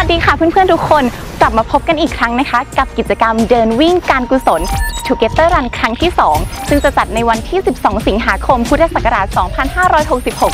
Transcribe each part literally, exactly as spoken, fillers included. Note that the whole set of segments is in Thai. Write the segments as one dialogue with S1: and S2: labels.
S1: ดีค่ะเพื่อนๆทุกคนกลับมาพบกันอีกครั้งนะคะกับกิจกรรมเดินวิ่งการกุศล Together Run ครั้งที่สองซึ่งจะจัดในวันที่สิบสองสิงหาคมพุทธศักราชสองพันห้าร้อยหกสิบหก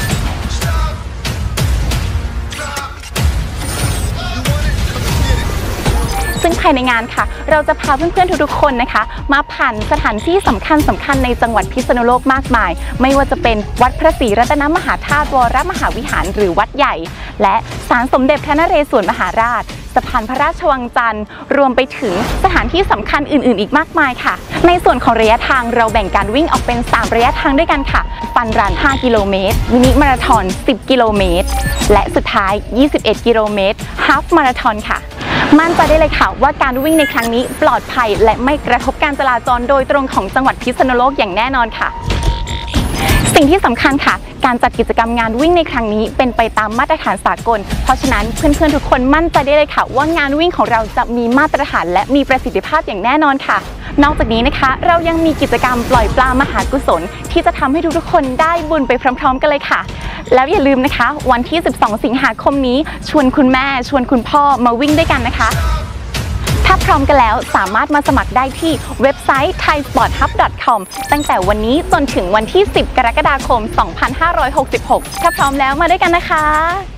S1: ซึ่งภายในงานค่ะเราจะพาเพื่อนๆทุกๆคนนะคะมาผ่านสถานที่สำคัญสำคัญในจังหวัดพิษณุโลกมากมายไม่ว่าจะเป็นวัดพระศรีรัตนมหาธาตุวรมหาวิหารหรือวัดใหญ่และศาลสมเด็จพระนเรศวรมหาราชสะพานพระราชวังจันทร์รวมไปถึงสถานที่สำคัญอื่นๆอีกมากมายค่ะในส่วนของระยะทางเราแบ่งการวิ่งออกเป็นสามระยะทางด้วยกันค่ะฟันรันห้ากิโลเมตรมินิมาราธอนสิบกิโลเมตรและสุดท้ายยี่สิบเอ็ดกิโลเมตรฮาล์ฟมาราธอนค่ะมั่นใจได้เลยค่ะว่าการวิ่งในครั้งนี้ปลอดภัยและไม่กระทบการจราจรโดยตรงของจังหวัดพิษณุโลกอย่างแน่นอนค่ะสิ่งที่สำคัญค่ะการจัดกิจกรรมงานวิ่งในครั้งนี้เป็นไปตามมาตรฐานสากลเพราะฉะนั้นเพื่อนๆทุกคนมั่นใจได้เลยค่ะว่างานวิ่งของเราจะมีมาตรฐานและมีประสิทธิภาพอย่างแน่นอนค่ะนอกจากนี้นะคะเรายังมีกิจกรรมปล่อยปลามหากุศลที่จะทำให้ทุกๆคนได้บุญไปพร้อมๆกันเลยค่ะแล้วอย่าลืมนะคะวันที่สิบสองสิงหาคมนี้ชวนคุณแม่ชวนคุณพ่อมาวิ่งด้วยกันนะคะถ้าพร้อมกันแล้วสามารถมาสมัครได้ที่เว็บไซต์ ไทยสปอร์ตฮับ ดอท คอม ตั้งแต่วันนี้จนถึงวันที่สิบกรกฎาคมสองพันห้าร้อยหกสิบหกถ้าพร้อมแล้วมาด้วยกันนะคะ